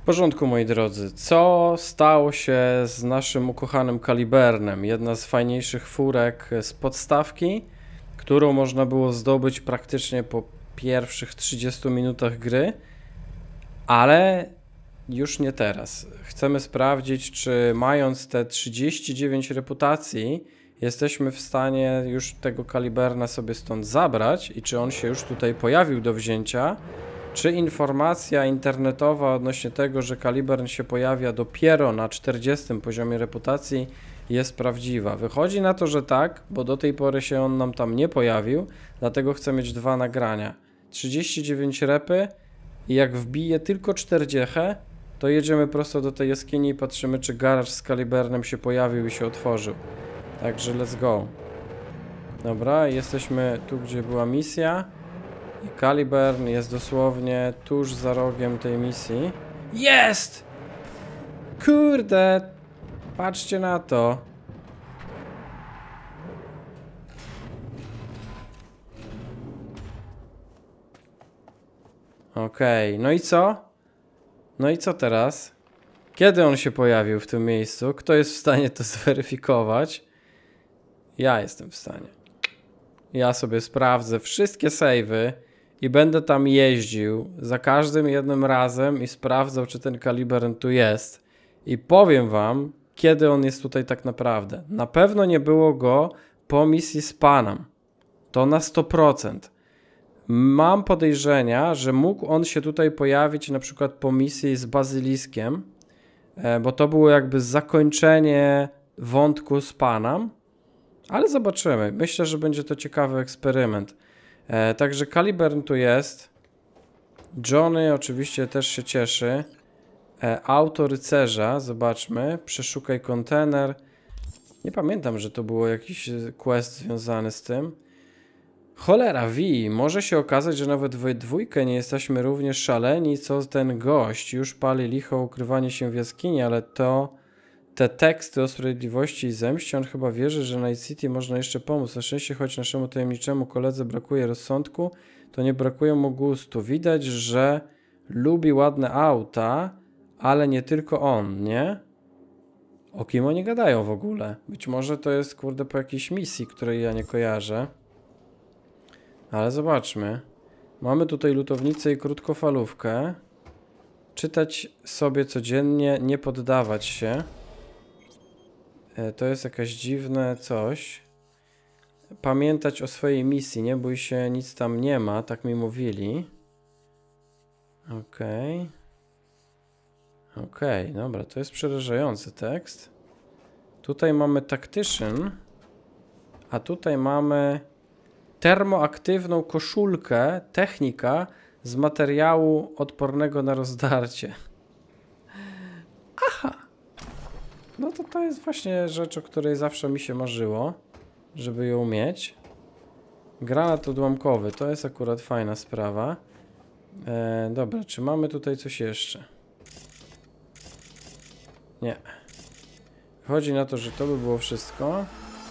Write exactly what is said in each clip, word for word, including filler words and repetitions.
W porządku, moi drodzy, co stało się z naszym ukochanym Kalibernem? Jedna z fajniejszych furek z podstawki, którą można było zdobyć praktycznie po pierwszych trzydziestu minutach gry, ale już nie teraz. Chcemy sprawdzić, czy mając te trzydzieści dziewięć reputacji, jesteśmy w stanie już tego Kaliberna sobie stąd zabrać i czy on się już tutaj pojawił do wzięcia. Czy informacja internetowa odnośnie tego, że Kalibern się pojawia dopiero na czterdziestym poziomie reputacji jest prawdziwa? Wychodzi na to, że tak, bo do tej pory się on nam tam nie pojawił, dlatego chcę mieć dwa nagrania. trzydzieści dziewięć repy i jak wbije tylko czterdzieści, to jedziemy prosto do tej jaskini i patrzymy, czy garaż z Kalibernem się pojawił i się otworzył. Także let's go. Dobra, jesteśmy tu, gdzie była misja. I Kalibern jest dosłownie tuż za rogiem tej misji. Jest! Kurde! Patrzcie na to. Okej, okay. No i co? No i co teraz? Kiedy on się pojawił w tym miejscu? Kto jest w stanie to zweryfikować? Ja jestem w stanie. Ja sobie sprawdzę wszystkie save'y i będę tam jeździł za każdym jednym razem i sprawdzał, czy ten Kalibern tu jest. I powiem wam, kiedy on jest tutaj tak naprawdę. Na pewno nie było go po misji z Panam. To na sto procent. Mam podejrzenia, że mógł on się tutaj pojawić na przykład po misji z Bazyliskiem, bo to było jakby zakończenie wątku z Panam. Ale zobaczymy. Myślę, że będzie to ciekawy eksperyment. E, także Kalibern tu jest. Johnny oczywiście też się cieszy. E, auto rycerza, zobaczmy. Przeszukaj kontener. Nie pamiętam, że to było jakiś quest związany z tym. Cholera, Wi, może się okazać, że nawet we dwójkę nie jesteśmy również szaleni, co ten gość. Już pali licho ukrywanie się w jaskini, ale to... Te teksty o sprawiedliwości i zemście, on chyba wierzy, że Night City można jeszcze pomóc. Na szczęście, choć naszemu tajemniczemu koledze brakuje rozsądku, to nie brakuje mu gustu. Widać, że lubi ładne auta, ale nie tylko on, nie? O kim oni gadają w ogóle? Być może to jest, kurde, po jakiejś misji, której ja nie kojarzę. Ale zobaczmy. Mamy tutaj lutownicę i krótkofalówkę. Czytać sobie codziennie, nie poddawać się. To jest jakieś dziwne coś. Pamiętać o swojej misji, nie bój się, nic tam nie ma, tak mi mówili. Okej. Okay. Okej, okay, dobra, to jest przerażający tekst. Tutaj mamy tactician, a tutaj mamy termoaktywną koszulkę, technika z materiału odpornego na rozdarcie. Aha! No to to jest właśnie rzecz, o której zawsze mi się marzyło, żeby ją mieć. Granat odłamkowy, to jest akurat fajna sprawa. E, dobra, czy mamy tutaj coś jeszcze? Nie. Chodzi na to, że to by było wszystko.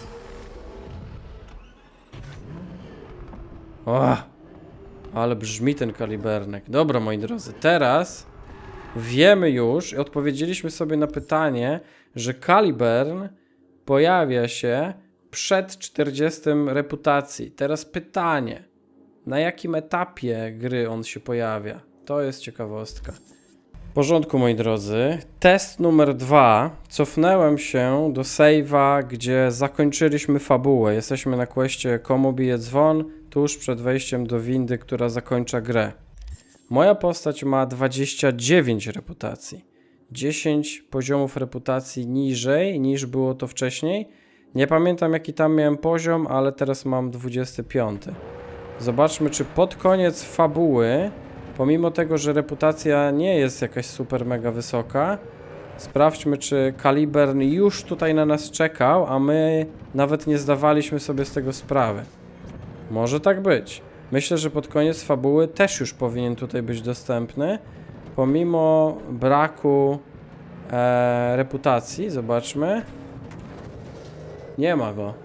O! Ale brzmi ten Kalibernek. Dobra, moi drodzy, teraz wiemy już i odpowiedzieliśmy sobie na pytanie, że Kalibern pojawia się przed czterdziestym reputacji. Teraz pytanie, na jakim etapie gry on się pojawia? To jest ciekawostka. W porządku, moi drodzy. Test numer dwa. Cofnąłem się do save'a, gdzie zakończyliśmy fabułę. Jesteśmy na questie Komu bije dzwon, tuż przed wejściem do windy, która zakończa grę. Moja postać ma dwadzieścia dziewięć reputacji. dziesięć poziomów reputacji niżej niż było to wcześniej. Nie pamiętam, jaki tam miałem poziom, ale teraz mam dwudziesty piąty. Zobaczmy, czy pod koniec fabuły, pomimo tego, że reputacja nie jest jakaś super mega wysoka, sprawdźmy, czy Kalibern już tutaj na nas czekał, a my nawet nie zdawaliśmy sobie z tego sprawy. Może tak być. Myślę, że pod koniec fabuły też już powinien tutaj być dostępny, pomimo braku e, reputacji. Zobaczmy. Nie ma go.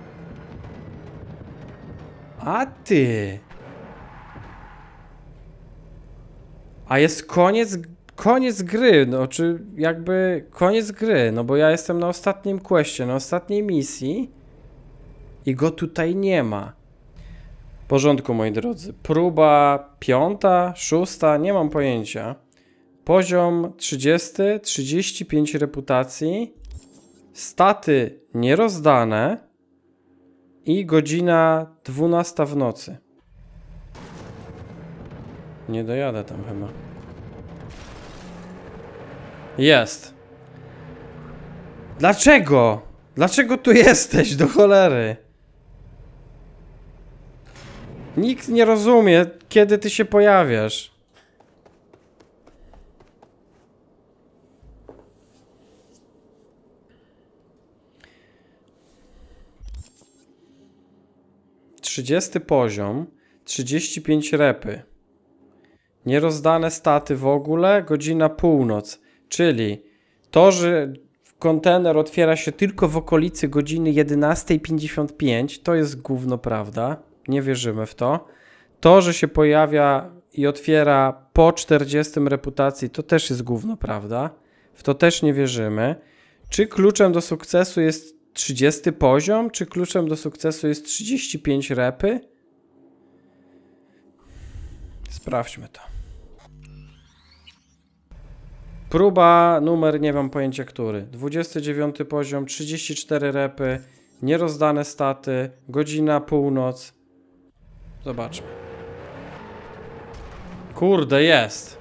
A ty! A jest koniec koniec gry, no czy jakby koniec gry, no bo ja jestem na ostatnim questie, na ostatniej misji i go tutaj nie ma. W porządku, moi drodzy. Próba piąta, szósta, nie mam pojęcia. Poziom trzydziesty, trzydzieści pięć reputacji, staty nierozdane i godzina dwunasta w nocy. Nie dojadę tam chyba. Jest. Dlaczego? Dlaczego tu jesteś, do cholery? Nikt nie rozumie, kiedy ty się pojawiasz. trzydziesty poziom, trzydzieści pięć repy. Nierozdane staty w ogóle, godzina północ. Czyli to, że kontener otwiera się tylko w okolicy godziny jedenastej pięćdziesiąt pięć, to jest gówno prawda. Nie wierzymy w to. To, że się pojawia i otwiera po czterdziestej reputacji, to też jest gówno prawda. W to też nie wierzymy. Czy kluczem do sukcesu jest trzydziesty poziom, czy kluczem do sukcesu jest trzydzieści pięć repy? Sprawdźmy to. Próba numer, nie mam pojęcia który. dwudziesty dziewiąty poziom, trzydzieści cztery repy, nierozdane staty, godzina północ. Zobaczmy. Kurde, jest.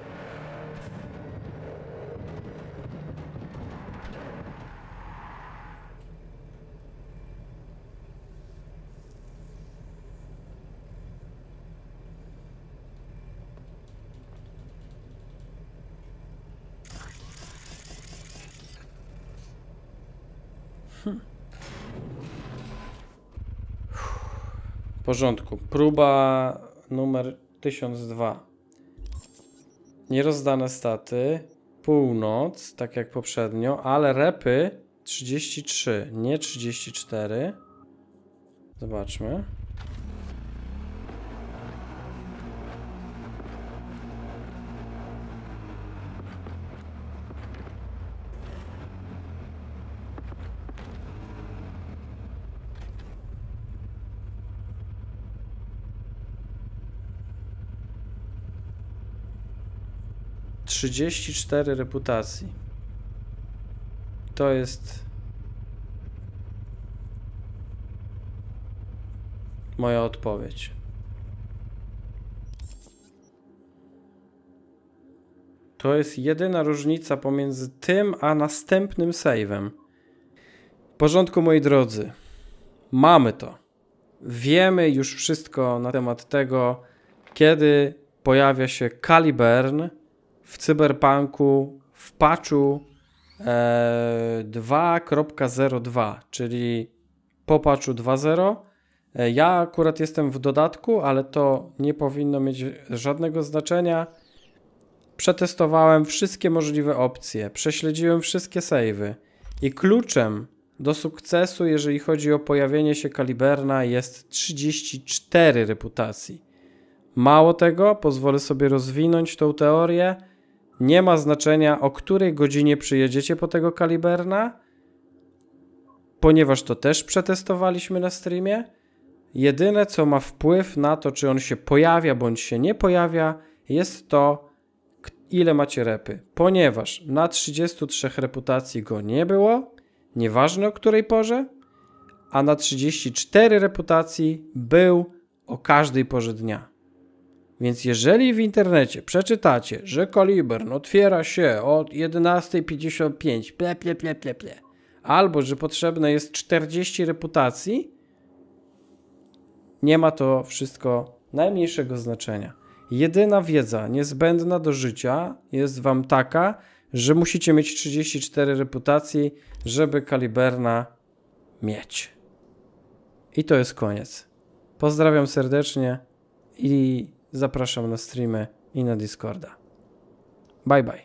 W porządku. Próba numer tysiąc dwa. Nierozdane staty. Północ, tak jak poprzednio, ale repy trzydzieści trzy, nie trzydzieści cztery. Zobaczmy. trzydzieści cztery reputacji. To jest moja odpowiedź. To jest jedyna różnica pomiędzy tym a następnym save'em. W porządku, moi drodzy. Mamy to. Wiemy już wszystko na temat tego, kiedy pojawia się Caliburn w Cyberpunku w patchu e, dwa kropka zero dwa, czyli po patchu dwa zero. E, ja akurat jestem w dodatku, ale to nie powinno mieć żadnego znaczenia. Przetestowałem wszystkie możliwe opcje, prześledziłem wszystkie save'y i kluczem do sukcesu, jeżeli chodzi o pojawienie się Caliburna, jest trzydzieści cztery reputacji. Mało tego, pozwolę sobie rozwinąć tą teorię. Nie ma znaczenia, o której godzinie przyjedziecie po tego Caliburna, ponieważ to też przetestowaliśmy na streamie. Jedyne, co ma wpływ na to, czy on się pojawia, bądź się nie pojawia, jest to, ile macie repy. Ponieważ na trzydziestu trzech reputacji go nie było, nieważne o której porze, a na trzydzieści cztery reputacji był o każdej porze dnia. Więc jeżeli w internecie przeczytacie, że Caliburn otwiera się od jedenastej pięćdziesiąt pięć, ple, ple, ple, ple, ple, albo że potrzebne jest czterdzieści reputacji, nie ma to wszystko najmniejszego znaczenia. Jedyna wiedza niezbędna do życia jest wam taka, że musicie mieć trzydzieści cztery reputacji, żeby Caliburna mieć. I to jest koniec. Pozdrawiam serdecznie i zapraszam na streamy i na Discorda. Bye bye.